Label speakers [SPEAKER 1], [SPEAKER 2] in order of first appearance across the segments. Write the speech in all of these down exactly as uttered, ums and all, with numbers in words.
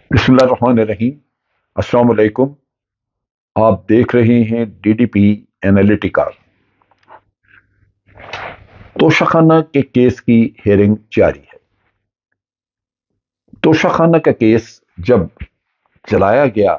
[SPEAKER 1] بسم اللہ الرحمن الرحیم۔ السلام علیکم۔ آپ دیکھ رہے ہیں ڈی ڈی پی اینالیٹیکا۔ توشہ کے کیس کی ہیئرنگ جاری ہے۔ توشہ کا کیس جب چلایا گیا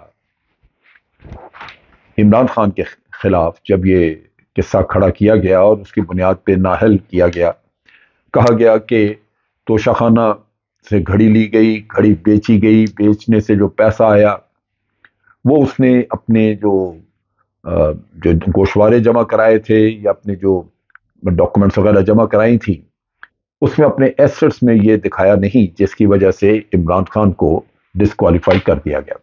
[SPEAKER 1] عمران خان کے خلاف، جب یہ قصہ کھڑا کیا گیا اور اس کی بنیاد پہ نااہل کیا گیا، کہا گیا کہ توشہ خانہ سے گھڑی لی گئی، گھڑی بیچی گئی، بیچنے سے جو پیسہ آیا وہ اس نے اپنے جو جو گوشوارے جمع کرائے تھے یا اپنے جو ڈاکومنٹس وغیرہ جمع کرائی تھی، اس میں اپنے ایسٹس میں یہ دکھایا نہیں، جس کی وجہ سے عمران خان کو ڈسکوالیفائی کر دیا گیا۔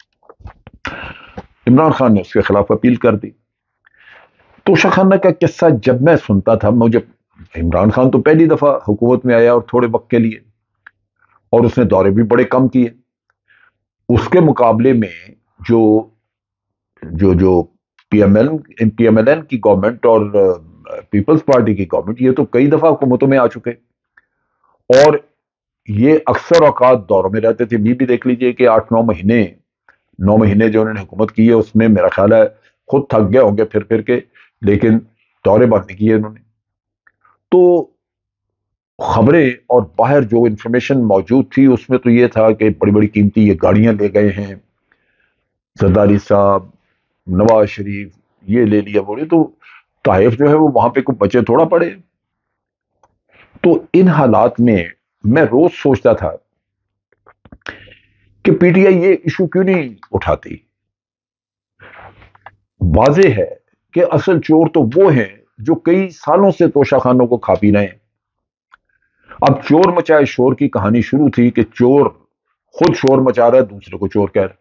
[SPEAKER 1] عمران خان نے اس کے خلاف اپیل کر دی۔ توشہ خانہ کا قصہ جب میں سنتا تھا، مجھے عمران خان تو پہلی دفعہ حکومت میں آیا اور تھوڑے وقت کے لیے، اور اس نے دورے بھی بڑے کم کیے۔ اس کے مقابلے میں جو جو جو P M L P M L N کی گورنمنٹ اور پیپلز پارٹی کی گورنمنٹ، یہ تو کئی دفعہ حکومتوں میں آ چکے، اور یہ اکثر اوقات دوروں میں رہتے تھے۔ بھی بھی دیکھ لیجئے کہ آٹھ نو مہینے نو مہینے جو انہوں نے حکومت کی ہے، اس میں میرا خیال ہے خود تھک گئے ہوں گے پھر پھر کے، لیکن دورے بند نہیں کیے انہوں نے۔ تو خبریں اور باہر جو انفارمیشن موجود تھی اس میں تو یہ تھا کہ بڑی بڑی قیمتی یہ گاڑیاں لے گئے ہیں زرداری صاحب، نواز شریف، یہ لے لیا بولے، تو طائف جو ہے وہ وہاں پہ کوئی بچے تھوڑا پڑے۔ تو ان حالات میں میں روز سوچتا تھا کہ پی ٹی آئی یہ ایشو کیوں نہیں اٹھاتی۔ واضح ہے کہ اصل چور تو وہ ہیں جو کئی سالوں سے توشہ خانوں کو کھا پی رہے ہیں۔ اب چور مچائے شور کی کہانی شروع تھی کہ چور خود شور مچا رہا ہے، دوسرے کو چور کہہ رہا ہے۔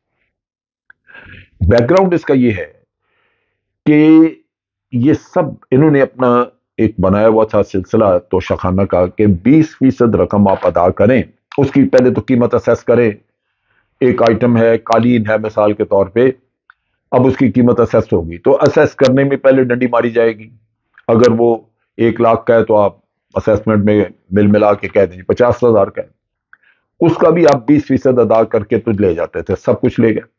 [SPEAKER 1] بیک گراؤنڈ اس کا یہ ہے کہ یہ سب انہوں نے اپنا ایک بنایا ہوا تھا سلسلہ توشہ خانہ کا کہ بیس فیصد رقم آپ ادا کریں، اس کی پہلے تو قیمت اسیس کریں۔ ایک آئٹم ہے، قالین ہے مثال کے طور پہ، اب اس کی قیمت اسیس ہوگی تو اسیس کرنے میں پہلے ڈنڈی ماری جائے گی۔ اگر وہ ایک لاکھ کا ہے تو آپ اسیسمنٹ میں مل ملا کے کہہ دیں پچاس ہزار کا ہے، اس کا بھی آپ بیس فیصد ادا کر کے تو لے جاتے تھے، سب کچھ لے گئے۔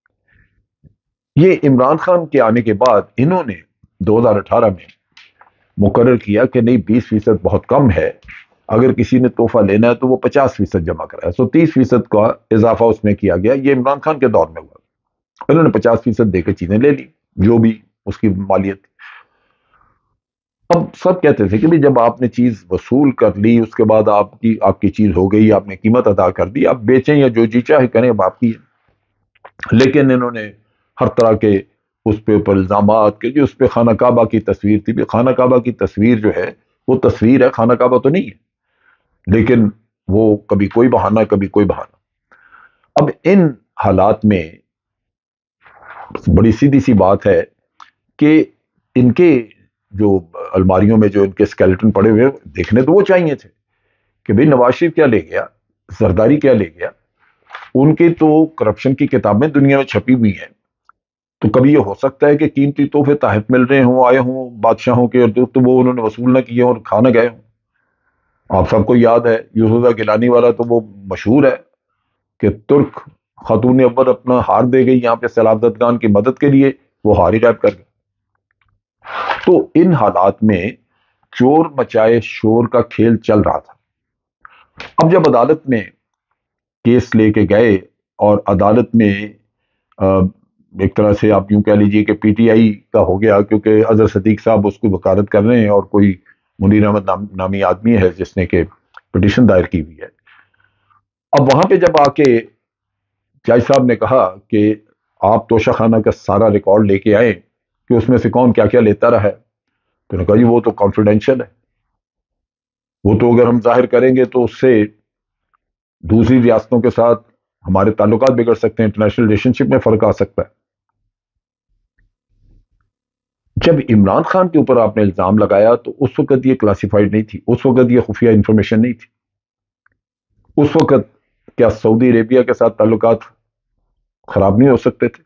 [SPEAKER 1] یہ عمران خان کے آنے کے بعد انہوں نے دو ہزار اٹھارہ میں مقرر کیا کہ نہیں، بیس فیصد بہت کم ہے، اگر کسی نے تحفہ لینا ہے تو وہ پچاس فیصد جمع کرائے۔ سو تیس فیصد کا اضافہ اس میں کیا گیا۔ یہ عمران خان کے دور میں ہوا، انہوں نے پچاس فیصد دے کے چیزیں لے لی جو بھی اس کی مالیت تھی۔ اب سب کہتے تھے کہ بھی جب آپ نے چیز وصول کر لی، اس کے بعد آپ کی آپ کی چیز ہو گئی، آپ نے قیمت ادا کر دی، آپ بیچیں یا جو جی چاہے کریں، اب آپ کی ہے۔ لیکن انہوں نے ہر طرح کے اس پہ اوپر الزامات کہ جو اس پہ خانہ کعبہ کی تصویر تھی، بھی خانہ کعبہ کی تصویر جو ہے وہ تصویر ہے، خانہ کعبہ تو نہیں ہے، لیکن وہ کبھی کوئی بہانہ کبھی کوئی بہانہ۔ اب ان حالات میں بڑی سیدھی سی بات ہے کہ ان کے جو الماریوں میں جو ان کے اسکیلٹن پڑے ہوئے دیکھنے تو وہ چاہیے تھے کہ بھئی نواز شریف کیا لے گیا، زرداری کیا لے گیا۔ ان کی تو کرپشن کی کتابیں دنیا میں چھپی ہوئی ہیں، تو کبھی یہ ہو سکتا ہے کہ قیمتی تحفے تحائف مل رہے ہوں، آئے ہوں بادشاہوں کے، تو وہ انہوں نے وصول نہ کیے اور کھا نہ گئے ہوں۔ آپ سب کو یاد ہے یوسف گیلانی والا، تو وہ مشہور ہے کہ ترک خاتون اول اپنا ہار دے گئی یہاں پہ سیلاب زدگان کی مدد کے لیے، وہ ہار ہی غائب کر گئے۔ تو ان حالات میں چور مچائے شور کا کھیل چل رہا تھا۔ اب جب عدالت میں کیس لے کے گئے اور عدالت میں ایک طرح سے آپ یوں کہہ لیجئے کہ پی ٹی آئی کا ہو گیا، کیونکہ اظہر صدیق صاحب اس کو وکالت کر رہے ہیں اور کوئی منیر احمد نام نامی آدمی ہے جس نے کہ پٹیشن دائر کی ہوئی ہے۔ اب وہاں پہ جب آ کے جج صاحب نے کہا کہ آپ توشہ خانہ کا سارا ریکارڈ لے کے آئے کہ اس میں سے کون کیا کیا لیتا رہا ہے، تو نے کہا جی وہ تو کانفیڈینشیل ہے، وہ تو اگر ہم ظاہر کریں گے تو اس سے دوسری ریاستوں کے ساتھ ہمارے تعلقات بگڑ سکتے ہیں، انٹرنیشنل ریلیشن شپ میں فرق آ سکتا ہے۔ جب عمران خان کے اوپر آپ نے الزام لگایا تو اس وقت یہ کلاسیفائڈ نہیں تھی، اس وقت یہ خفیہ انفارمیشن نہیں تھی۔ اس وقت کیا سعودی عربیہ کے ساتھ تعلقات خراب نہیں ہو سکتے تھے؟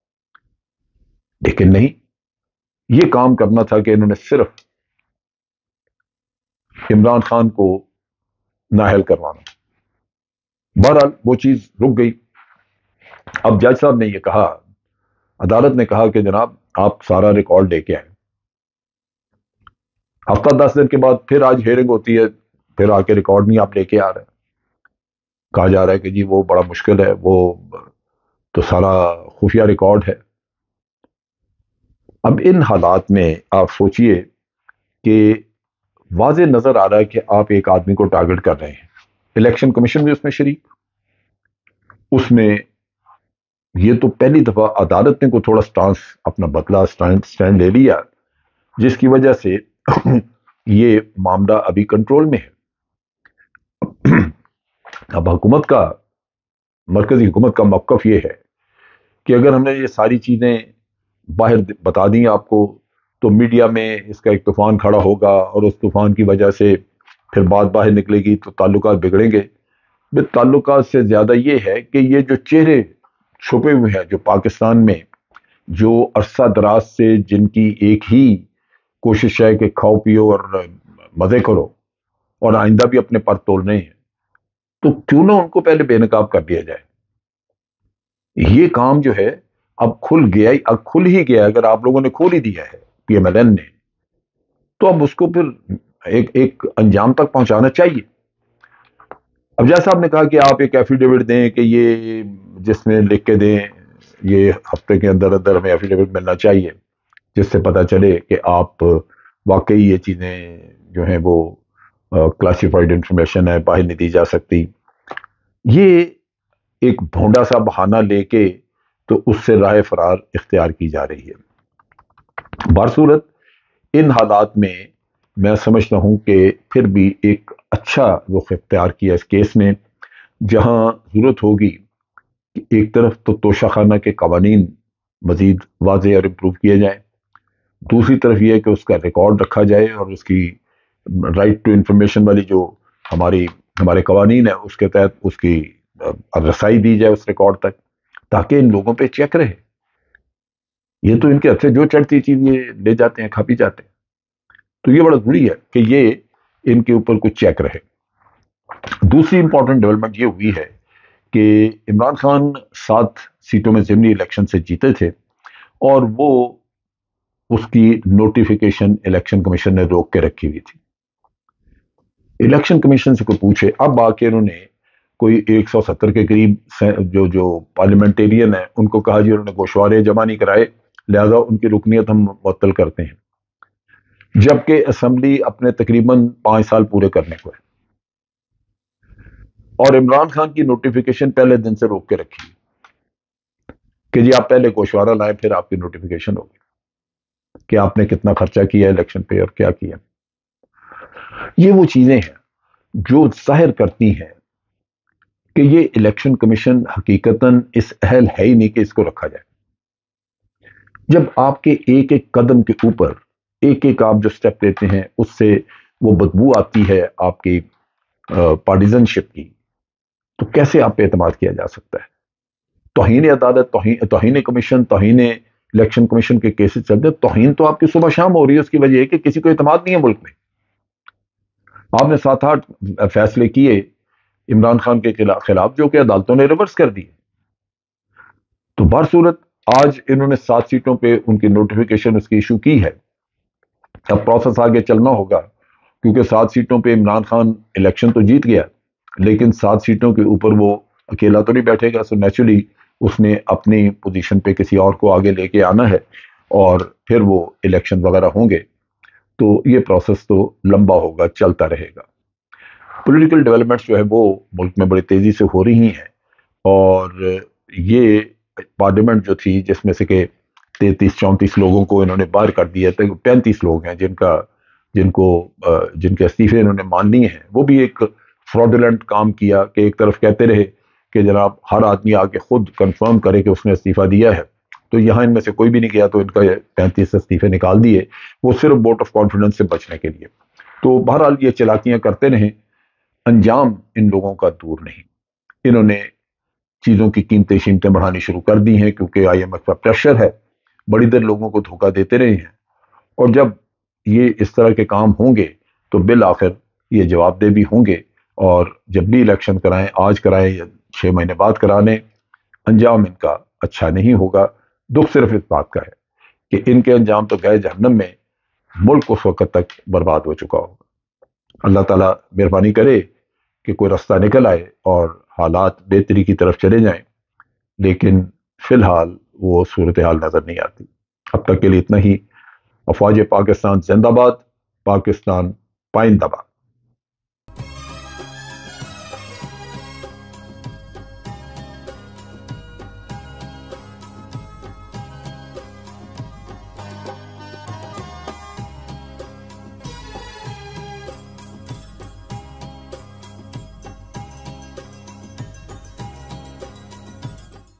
[SPEAKER 1] لیکن نہیں، یہ کام کرنا تھا کہ انہوں نے صرف عمران خان کو نااہل کروانا۔ بہرحال وہ چیز رک گئی. اب جج صاحب نے یہ کہا، عدالت نے کہا کہ جناب آپ سارا ریکارڈ لے کے آئیں. ہفتہ دس دن کے بعد پھر آج ہیئرنگ ہوتی ہے، پھر آ کے ریکارڈ نہیں آپ لے کے آ رہے ہیں. کہا جا رہا ہے کہ جی وہ بڑا مشکل ہے، وہ تو سارا خفیہ ریکارڈ ہے. اب ان حالات میں آپ سوچئے کہ واضح نظر آ رہا ہے کہ آپ ایک آدمی کو ٹارگٹ کر رہے ہیں. الیکشن کمیشن بھی اس میں شریک. اس میں یہ تو پہلی دفعہ عدالت نے کو تھوڑا سٹانس اپنا بدلا، سٹینڈ لے لیا، جس کی وجہ سے یہ معاملہ ابھی کنٹرول میں ہے. اب حکومت کا، مرکزی حکومت کا موقف یہ ہے کہ اگر ہم نے یہ ساری چیزیں باہر بتا دیں آپ کو تو میڈیا میں اس کا ایک طوفان کھڑا ہوگا، اور اس طوفان کی وجہ سے پھر بات باہر نکلے گی تو تعلقات بگڑیں گے. تعلقات سے زیادہ یہ ہے کہ یہ جو چہرے چھپے ہوئے ہیں جو پاکستان میں، جو عرصہ دراز سے جن کی ایک ہی کوشش ہے کہ کھاؤ پیو اور مزے کرو اور آئندہ بھی اپنے پر تولنے ہیں، تو کیوں نہ ان کو پہلے بے نقاب کر دیا جائے. یہ کام جو ہے اب کھل گیا ہی اب کھل ہی گیا. اگر آپ لوگوں نے کھول ہی دیا ہے پی ایم ایل این نے، تو اب اس کو پھر ایک ایک انجام تک پہنچانا چاہیے. اب جیسا صاحب نے کہا کہ آپ ایک ایفیڈیوٹ دیں کہ یہ جس میں لکھ کے دیں، یہ ہفتے کے اندر اندر ہمیں ایفیڈیوٹ ملنا چاہیے جس سے پتہ چلے کہ آپ واقعی یہ چیزیں جو ہیں وہ کلاسیفائڈ انفارمیشن ہے، باہر نہیں دی جا سکتی. یہ ایک بھونڈا سا بہانہ لے کے تو اس سے راہ فرار اختیار کی جا رہی ہے. بہرصورت ان حالات میں میں سمجھتا ہوں کہ پھر بھی ایک اچھا رخ اختیار کیا اس کیس نے، جہاں ضرورت ہوگی کہ ایک طرف تو توشہ خانہ کے قوانین مزید واضح اور امپروو کیے جائیں، دوسری طرف یہ ہے کہ اس کا ریکارڈ رکھا جائے اور اس کی رائٹ ٹو انفارمیشن والی جو ہماری ہمارے قوانین ہیں اس کے تحت اس کی رسائی دی جائے اس ریکارڈ تک، تاکہ ان لوگوں پہ چیک رہے. یہ تو ان کے ہاتھ سے جو چڑھتی چیز یہ لے جاتے ہیں، کھا پی جاتے ہیں. تو یہ بڑا ضروری ہے کہ یہ ان کے اوپر کچھ چیک رہے. دوسری امپورٹنٹ ڈیولپمنٹ یہ ہوئی ہے کہ عمران خان سات سیٹوں میں ضمنی الیکشن سے جیتے تھے، اور وہ اس کی نوٹیفیکیشن الیکشن کمیشن نے روک کے رکھی ہوئی تھی. الیکشن کمیشن سے کوئی پوچھے، اب آ کے انہوں نے کوئی ایک سو ستر کے قریب جو جو پارلیمنٹیرین ہیں ان کو کہا جی انہوں نے گوشوارے جمع نہیں کرائے، لہذا ان کی رکنیت ہم معطل کرتے ہیں، جبکہ اسمبلی اپنے تقریباً پانچ سال پورے کرنے کو ہے، اور عمران خان کی نوٹیفیکیشن پہلے دن سے روک کے رکھی کہ جی آپ پہلے گوشوارہ لائیں پھر آپ کی نوٹیفیکیشن ہوگی کہ آپ نے کتنا خرچہ کیا الیکشن پہ اور کیا کیا. یہ وہ چیزیں ہیں جو ظاہر کرتی ہیں کہ یہ الیکشن کمیشن حقیقتاً اس اہل ہے ہی نہیں کہ اس کو رکھا جائے. جب آپ کے ایک ایک قدم کے اوپر ایک ایک آپ جو سٹیپ لیتے ہیں اس سے وہ بدبو آتی ہے آپ کی پارٹیزن شپ کی، تو کیسے آپ پہ اعتماد کیا جا سکتا ہے؟ توہین عدالت، توہین توہین کمیشن، توہین الیکشن کمیشن کے کیسز چلتے ہیں. توہین تو آپ کی صبح شام ہو رہی ہے، اس کی وجہ ہے کہ کسی کو اعتماد نہیں ہے ملک میں. آپ نے سات آٹھ فیصلے کیے عمران خان کے خلاف جو کہ عدالتوں نے ریورس کر دیے. تو بہرصورت آج انہوں نے سات سیٹوں پہ ان کی نوٹیفیکیشن اس کی ایشو کی ہے. اب پروسیس آگے چلنا ہوگا، کیونکہ سات سیٹوں پہ عمران خان الیکشن تو جیت گیا، لیکن سات سیٹوں کے اوپر وہ اکیلا تو نہیں بیٹھے گا. سو نیچرلی اس نے اپنی پوزیشن پہ کسی اور کو آگے لے کے آنا ہے، اور پھر وہ الیکشن وغیرہ ہوں گے. تو یہ پروسیس تو لمبا ہوگا، چلتا رہے گا. پولیٹیکل ڈیولپمنٹس جو ہے وہ ملک میں بڑی تیزی سے ہو رہی ہیں، اور یہ پارلیمنٹ جو تھی جس میں سے کہ تینتیس چونتیس لوگوں کو انہوں نے باہر کر دیا تھا، پینتیس لوگ ہیں جن کا جن کو جن کے استعفے انہوں نے مان لیے ہیں. وہ بھی ایک فراڈولنٹ کام کیا کہ ایک طرف کہتے رہے کہ جناب ہر آدمی آ کے خود کنفرم کرے کہ اس نے استعفیٰ دیا ہے، تو یہاں ان میں سے کوئی بھی نہیں کیا، تو ان کا پینتیس استعفے نکال دیے، وہ صرف ووٹ آف کانفیڈنس سے بچنے کے لیے. تو بہرحال یہ چلاکیاں کرتے رہیں، انجام ان لوگوں کا دور نہیں. انہوں نے چیزوں کی قیمتیں شیمتیں بڑھانی شروع کر دی ہیں کیونکہ آئی ایم ایف کا پریشر ہے. بڑی دیر لوگوں کو دھوکہ دیتے رہے ہیں، اور جب یہ اس طرح کے کام ہوں گے تو بالآخر یہ جواب دہ بھی ہوں گے. اور جب بھی الیکشن کرائیں، آج کرائیں یا چھ مہینے بعد کرانے، انجام ان کا اچھا نہیں ہوگا۔ دکھ صرف اس بات کا ہے کہ ان کے انجام تو گئے جہنم میں، ملک اس وقت تک برباد ہو چکا ہوگا۔ اللہ تعالیٰ مہربانی کرے کہ کوئی رستہ نکل آئے اور حالات بہتری کی طرف چلے جائیں، لیکن فی الحال وہ صورتحال نظر نہیں آتی۔ اب تک کے لیے اتنا ہی۔ افواج پاکستان زندہ باد، پاکستان پائندہ باد۔